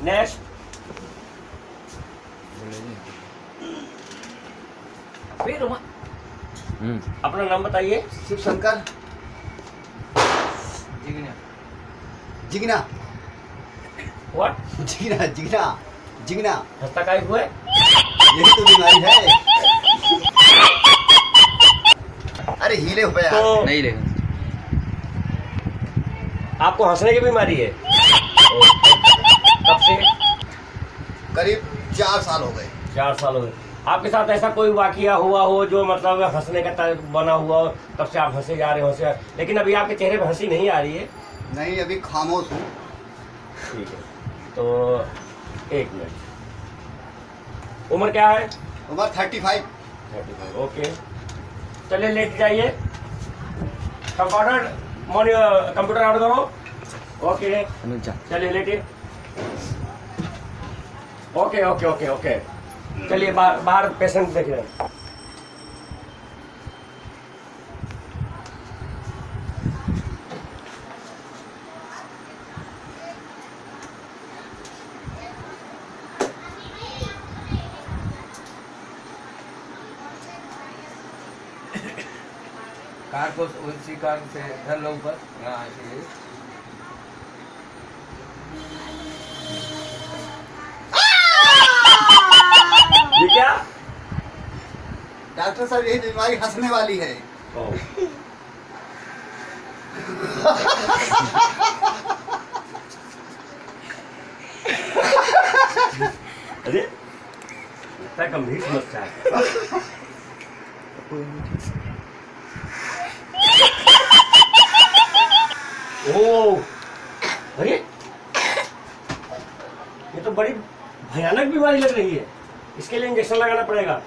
Next. फिर अपना नाम बताइए। शिव शंकर। जिग्ना। जिग्ना। व्हाट? जिग्ना जिग्ना जिग्ना। हंसता काहे हुए? यही तो बीमारी है। अरे हिले हो यार। तो नहीं लेकिन आपको हंसने की बीमारी है? कब से? करीब 4 साल हो गए। 4 साल हो गए। आपके साथ ऐसा कोई वाकया हुआ हो जो मतलब हंसने का बना हुआ हो, तब से आप हंसे जा रहे हो, लेकिन अभी आपके चेहरे पर हंसी नहीं आ रही है? नहीं, अभी खामोश हूँ। ठीक है, तो 1 मिनट। उम्र क्या है? उम्र 35। 35। ओके, चलिए लेट जाइए। कंप्यूटर ऑन करो। ओके, चलिए लेटिए। ओके ओके ओके ओके, चलिए बाहर पेशेंट देख रहे हैं। कार को उसी कार से धर लो ऊपर। हाँ ऐसे। ये क्या? डॉक्टर साहब, यही बीमारी हंसने वाली है। अरे इतना गंभीर समस्या है। ओ, अरे ये तो बड़ी भयानक बीमारी लग रही है। इसके लिए इंजेक्शन लगाना पड़ेगा।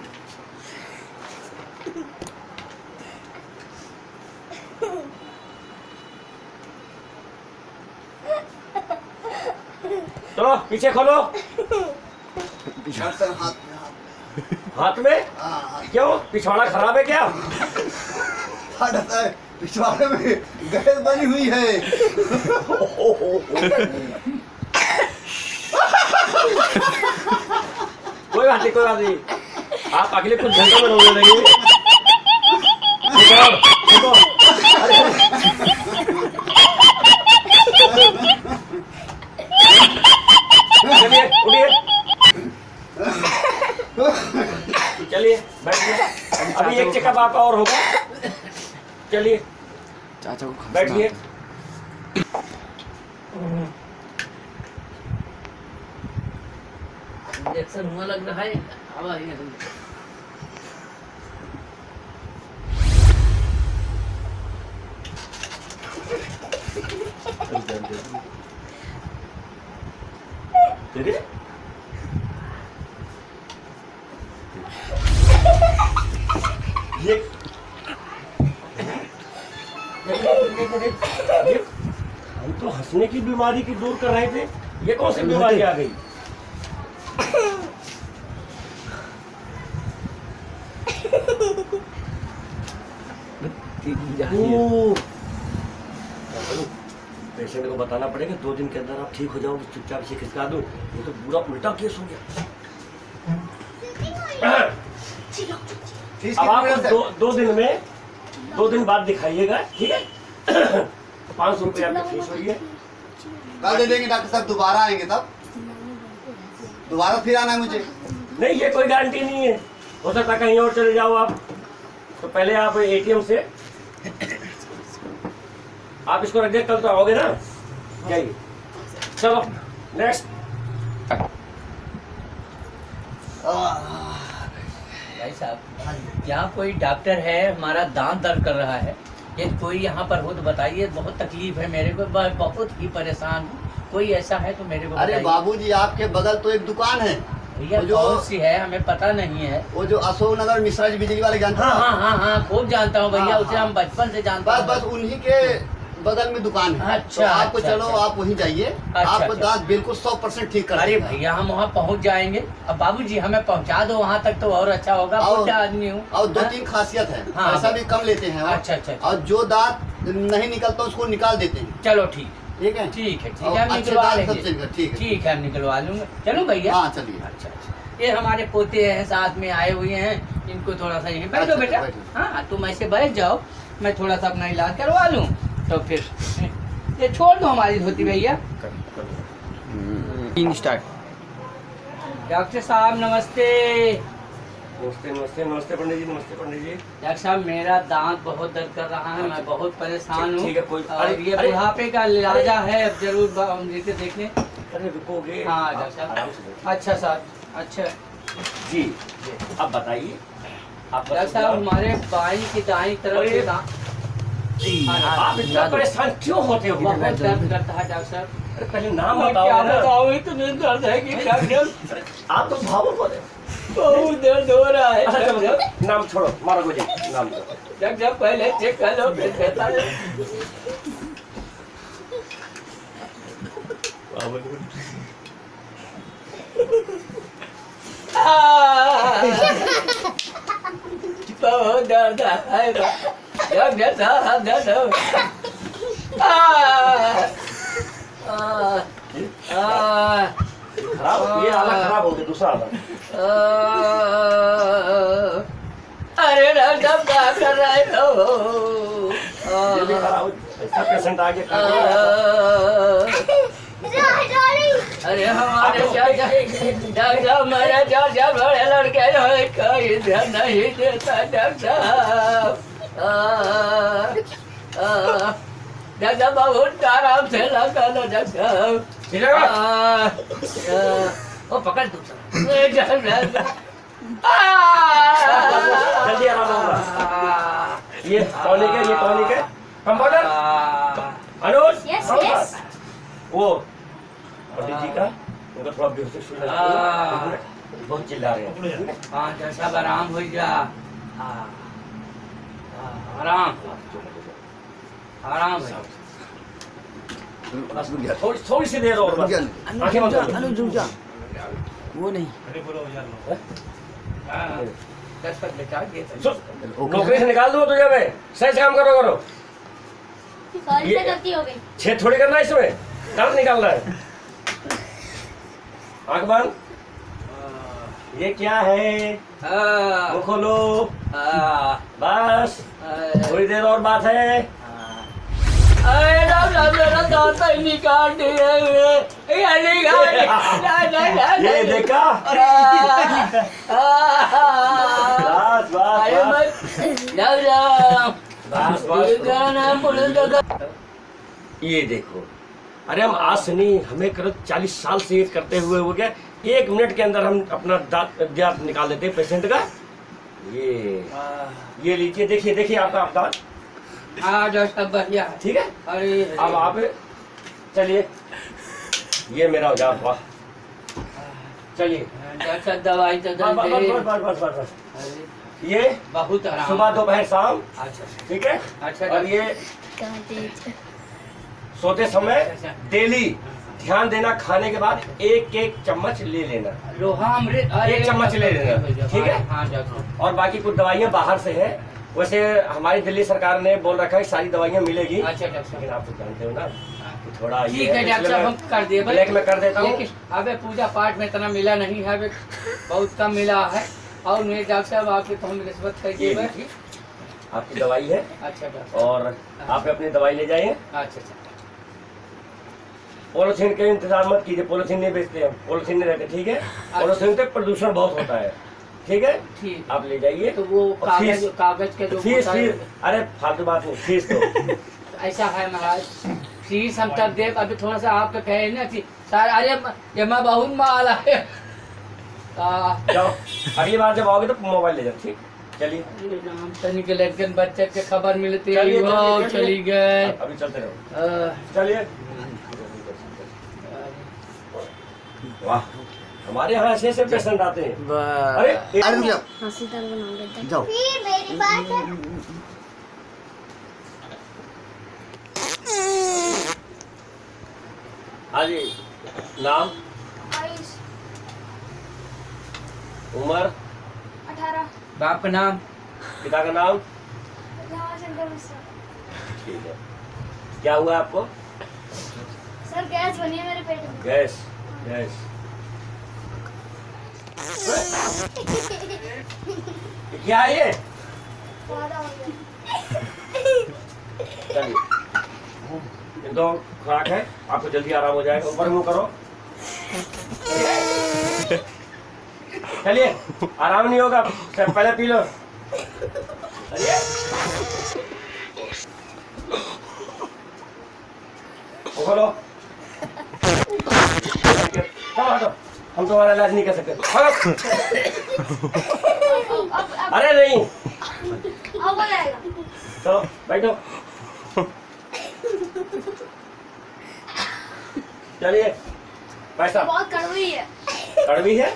चलो पीछे खोलो। डॉक्टर हाथ में? हाँ, क्यों, पिछवाड़ा खराब है क्या? डॉक्टर पिछवाड़े में गैस बनी हुई है। कोई बात नहीं, कोई बात नहीं, आप अगले कुछ घंटों में रोने लगे। चलिए उठिए, चलिए बैठिए। अभी एक चेकअप आपका और होगा। चलिए चाचा को बैठिए। इंजेक्शन हुआ लग रहा है। अब आइए। चलिए ये हम तो हंसने की बीमारी की दूर कर रहे थे, ये कौन सी बीमारी आ गई? पेशेंट को बताना पड़ेगा 2 दिन के अंदर आप ठीक हो जाओगे, चुपचाप से खिसका दो। ये तो पूरा उल्टा केस हो गया। अब आप 2 दिन में 2 दिन बाद दिखाइएगा, ठीक है? 500 रुपये आपकी फीस होगी। कल दे देंगे डॉक्टर साहब, दोबारा आएंगे तब। दोबारा फिर आना है मुझे? नहीं, ये कोई गारंटी नहीं है, हो सकता है कहीं और चले जाओ आप। तो पहले आप ATM से आप इसको रख दे, कल तो आओगे ना? जाइए, चलो नेक्स्ट। भाई साहब, यहाँ कोई डॉक्टर है, हमारा दांत दर्द कर रहा है, ये कोई यहाँ पर हो तो बताइए। बहुत तकलीफ है मेरे को, बहुत ही परेशान हूँ। कोई ऐसा है तो मेरे को अरे बताइए। बाबूजी, आपके बगल तो एक दुकान है भैया, जो कौन सी है हमें पता नहीं है। वो जो अशोक नगर मिश्रा जी बिजली वाले जानते हाँ हैं? हाँ हाँ हाँ, खूब जानता हूँ भैया, हाँ, उसे हाँ। हम बचपन से जानते बस हैं। बस उन्हीं के बगल में दुकान है। अच्छा, तो आपको अच्छा, चलो, अच्छा। आप वहीं जाइए। अच्छा, आपको अच्छा। दांत बिल्कुल 100% ठीक कर अरे देगा। भैया, हम वहाँ पहुँच जाएंगे। अब बाबूजी हमें पहुँचा दो वहाँ तक तो और अच्छा होगा। और- बुढ़ा आदमी हूँ। और 2-3 हाँ? खासियत है, हाँ, पैसा भी कम लेते हैं वो। अच्छा अच्छा अच्छा। और जो दांत नहीं निकलता उसको निकाल देते हैं। चलो ठीक। ठीक है ठीक है और हम अच्छे निकलवा दाल लेंगे। सबसे ठीक है ठीक है हम निकलवा लूंगा। चलो भैया। हाँ चलिए। अच्छा अच्छा, ये हमारे पोते हैं साथ में आए हुए हैं, इनको थोड़ा सा यहीं बैठो अच्छा, बेटा। बैठो। हाँ तुम ऐसे बैठ जाओ, मैं थोड़ा सा अपना इलाज करवा लूँ तो फिर ये छोड़ दो हमारी धोती भैया। डॉक्टर साहब नमस्ते। नमस्ते नमस्ते नमस्ते पंडित जी, नमस्ते पंडित जी। डॉक्टर साहब मेरा दांत बहुत दर्द कर रहा है, मैं बहुत परेशान हूँ। ठीक है, कोई- और अरे- ये अरे- बुढ़ापे का इलाजा है, अब जरूर लेके देख लें। अरे रुकोगे? हाँ आप डॉक्टर आराम से साहब। अच्छा सर, अच्छा जी अब बताइए आप। डॉक्टर साहब हमारे बाईं की दाईं तरफ अरे- के दांत आप इतना परेशान क्यों होते हो? बहुत दर्द करता है डॉक्टर साहब। अरे पहले नाम मैं बताओ क्या ना। बताऊँ, इतने दर्द है कि डॉक्टर आप तो भावुक हो रहे हो। बहुत दर्द हो रहा है अच्छा चलो डॉक्टर। नाम छोड़ो, मारो मुझे नाम दो। डॉक्टर साहब पहले चेक कर लो फिर कहता है। बहुत दर्द है डॉक्टर साहब, दर्द। खराब, ये आला खराब हो गया, दूसरा आला। अरे डॉक्टर साहब क्या कर रहे हो? ये भी खराब हो, ऐसा पेशेंट आगे अरे हमारे चाचा डॉक्टर साहब, मेरे चाचा बड़े लड़के हैं, कोई ध्यान नहीं देता डॉक्टर साहब। डॉक्टर साहब बहुत आराम से लगा लो डॉक्टर साहब। वो पकड़ दूसरा। जल्दी आराम होगा। ये टॉनिक है, ये टॉनिक है। Compounder Anuj, Yes, compounder. yes. वो पंडित जी का उनका थोड़ा बेहोश फील लग रहा है, बहुत चिल्ला रहे हैं। हाँ डॉक्टर साहब आराम हो जा। आराम आराम हो जा। थोड़ी थोड़ी सी देर और बस। आंखें बंद कर लो। वो नहीं दस पर बेटा ये सो, नौकरी से निकाल दूंगा तुझे मैं। सही से काम करो करो। सॉरी से गलती हो गई। छेद थोड़ी करना है इसमें, दर्द निकालना है। आंख बंद। ये क्या है? वो खोलो। बस थोड़ी देर और बात है। अरे डॉक्टर मेरा दांत ही निकाल दिए, ये निकाल ये देखा? बस बस अरे बस डॉक्टर बस। ये देखो, अरे हम आज से नहीं, हमें करीब 40 साल से ये करते हुए हो गया। 1 मिनट के अंदर हम अपना दांत निकाल देते हैं पेशेंट का। ये लीजिए, देखिए देखिए आपका दांत। हाँ डॉक्टर साहब बढ़िया है। ठीक है, अरे अब आप चलिए, ये मेरा हो जाए। वाह, चलिए डॉक्टर साहब दवाई तो बस दे बस दे। बस बस बस बस। अरे ये बहुत आराम। सुबह दोपहर शाम, अच्छा ठीक है। अच्छा और ये सोते समय डेली ध्यान देना, खाने के बाद 1-1 चम्मच ले लेना। लोहा अमृत 1 चम्मच ले लेना, ठीक है। हाँ डॉक्टर। और बाकी कुछ दवाइयाँ बाहर से हैं। वैसे हमारी दिल्ली सरकार ने बोल रखा है सारी दवाइयाँ मिलेगी, अच्छा डॉक्टर लेकिन आप तो जानते हो ना कि थोड़ा ये ठीक है डॉक्टर साहब, हम कर दिए ब्लैक में कर देता हूँ। लेकिन अबे पूजा पाठ में इतना मिला नहीं है, अबे बहुत कम मिला है। और मेरे डॉक्टर साहब आपके तो हम रिश्वत कर ये दिए। देखिए, आपकी दवाई है अच्छा डॉक्टर। और आप अपनी दवाई ले जाइए। अच्छा अच्छा पॉलिथीन का इंतजार मत कीजिए, पॉलिथीन नहीं बेचते हम, पॉलिथीन नहीं रहते, ठीक है। पॉलिथीन से प्रदूषण बहुत होता है, ठीक है। ठीक। आप ले जाइए। तो वो और कागज फीस- कागज के जो फीस होता है- फीस अरे फालतू बात नहीं, फीस तो ऐसा है महाराज, फीस हम तब दे। अभी थोड़ा सा आप तो कहे ना कि सर अरे ये मैं बहुत माल है। जाओ, अगली बार जब आओगे तो मोबाइल ले जाओ, ठीक। चलिए राम तनी के लड़कन बच्चे के खबर मिलती है, चलिए, वो चलिए, चली गए। अभी चलते रहो, चलिए। वाह, हमारे यहाँ ऐसे ऐसे पेशेंट आते हैं। अरे अरे रुक जाओ, हंसी तक बना देता जाओ। फिर मेरी बात है। हाँ जी, नाम, आयुष उम्र, 18 बाप का नाम? पिता का नाम। रमाशंकर मिश्रा। ठीक है, क्या हुआ आपको? सर गैस बनी है मेरे पेट में। गैस गैस ये क्या है ये? वादा हो गया। चलिए ये दो खुराक है, आपको जल्दी आराम हो जाएगा। ऊपर मुंह करो। चलिए आराम नहीं होगा, पहले पी लो। चलिए खोलो। चलो हटो, हम तुम्हारा इलाज नहीं कर सकते। अब अरे नहीं, अब हो जाएगा। चलो बैठो। चलिए पैसा बहुत कड़वी है। कड़वी है।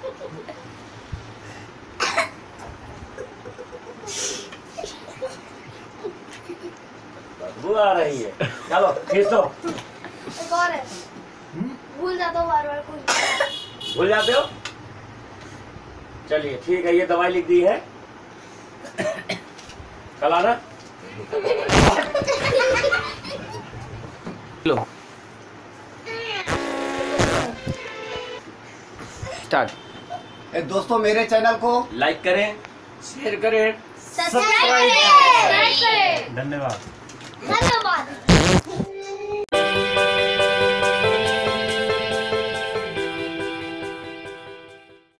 बदबू आ रही है। चलो खींच दो। एक और है, भूल जाता हूँ बार बार कुछ। भूल जाते हो? चलिए ठीक है, ये दवाई लिख दी है, कल आना। लो स्टार्ट। दोस्तों मेरे चैनल को लाइक करें, शेयर करें। सब्सक्राइब करें। धन्यवाद। धन्यवाद।